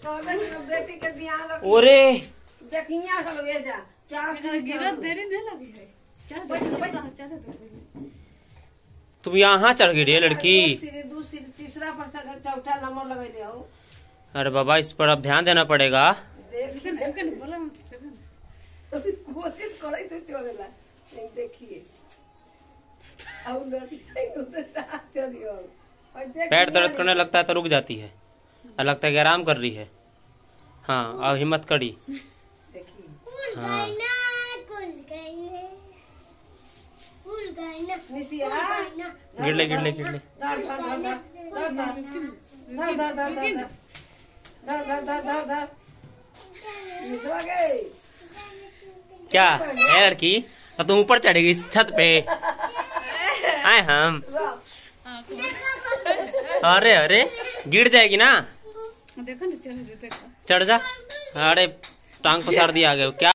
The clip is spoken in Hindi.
बेटी के ध्यान रख। ओरे देखिया लगे जा 4 से गिरत देरी दे लगी है। चल तुम यहाँ चढ़ गई रे लड़की। सीढ़ी 2 सीढ़ी तीसरा पर से चौथा नंबर लगे हो। अरे बाबा इस पर अब ध्यान देना पड़ेगा। देख बोला कोशिश करे तो चलेला नहीं देखिए अब चलियो पैर दर्द करने लगता है तो रुक जाती है और लगता है कि आराम कर रही है। हाँ अब हिम्मत करी। देखिए हाँ निसिया गिरले गिरले गिरले। धर धर धर धर धर धर धर धर धर धर धर धर धर निसवा गई क्या है लड़की? तो तुम ऊपर चढ़ेगी इस छत पे? आए हम। अरे अरे गिर जाएगी ना। देखो ना चल चढ़ जा। अरे टांग पसार दिया आगे क्या।